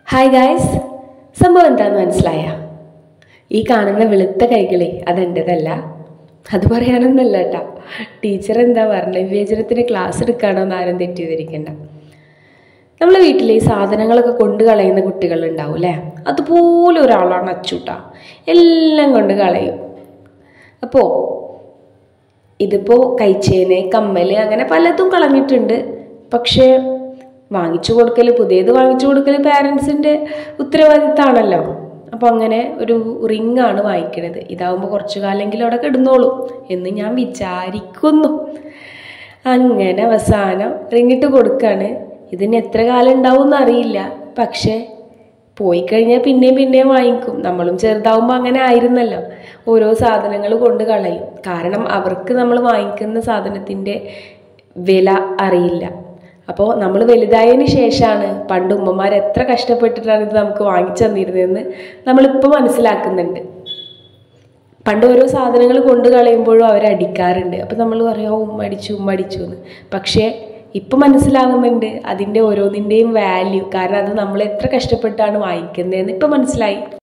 Hi guys, സംഭവം എന്താണെന്ന് മനസ്സിലായ? ഈ കാണുന്ന വെളുത്ത കൈകളെ അതെൻ്റെതല്ല. അത് പറയാനൊന്നല്ല കേട്ടോ. ടീച്ചർ എന്താ പറഞ്ഞത്, വിവേചനത്തിന് ക്ലാസ് എടുക്കുകയാണോ എന്ന് ആരും തെറ്റിദ്ധരിക്കണ്ട. നമ്മളെ വീട്ടിൽ ഈ സാധനങ്ങളൊക്കെ കൊണ്ട് കളയുന്ന കുട്ടികളുണ്ടാവും അല്ലേ? അതുപോലെ ഒരാളാണ് അച്ചൂട്ടാ. എല്ലാം കൊണ്ട് കളയും. അപ്പോൾ ഇതിപ്പോൾ കൈച്ചേന്, കമ്മൽ, അങ്ങനെ പലതും കളഞ്ഞിട്ടുണ്ട്. പക്ഷേ വാങ്ങിച്ചു കൊടുക്കൽ, പുതിയത് വാങ്ങിച്ചു കൊടുക്കൽ പാരൻസിൻ്റെ ഉത്തരവാദിത്തമാണല്ലോ. അപ്പോൾ അങ്ങനെ ഒരു റിങ്ങാണ് വാങ്ങിക്കണത്. ഇതാവുമ്പോൾ കുറച്ചു കാലമെങ്കിലും അവിടെ കിടന്നോളും എന്ന് ഞാൻ വിചാരിക്കുന്നു. അങ്ങനെ അവസാനം റിങ്ങിട്ട് കൊടുക്കുകയാണ്. ഇതിന് എത്ര കാലം ഉണ്ടാവും എന്നറിയില്ല. പക്ഷേ പോയി കഴിഞ്ഞാൽ പിന്നെയും വാങ്ങിക്കും. നമ്മളും ചെറുതാവുമ്പോൾ അങ്ങനെ ആയിരുന്നല്ലോ. ഓരോ സാധനങ്ങൾ കൊണ്ട് കളയും. കാരണം അവർക്ക് നമ്മൾ വാങ്ങിക്കുന്ന സാധനത്തിൻ്റെ വില അറിയില്ല. അപ്പോൾ നമ്മൾ വലുതായതിന് ശേഷമാണ് പണ്ട് ഉമ്മമാർ എത്ര കഷ്ടപ്പെട്ടിട്ടാണ് ഇത് നമുക്ക് വാങ്ങിച്ചു തന്നിരുന്നതെന്ന് നമ്മളിപ്പോൾ മനസ്സിലാക്കുന്നുണ്ട്. പണ്ട് ഓരോ സാധനങ്ങൾ കൊണ്ട് കളയുമ്പോഴും അവരടിക്കാറുണ്ട്. അപ്പോൾ നമ്മൾ പറയും ഉമ്മ അടിച്ചു എന്ന്. പക്ഷേ ഇപ്പം മനസ്സിലാകുന്നുണ്ട് അതിൻ്റെ ഓരോന്നിൻ്റെയും വാല്യൂ. കാരണം അത് നമ്മൾ എത്ര കഷ്ടപ്പെട്ടാണ് വാങ്ങിക്കുന്നതെന്ന് ഇപ്പം മനസ്സിലായി.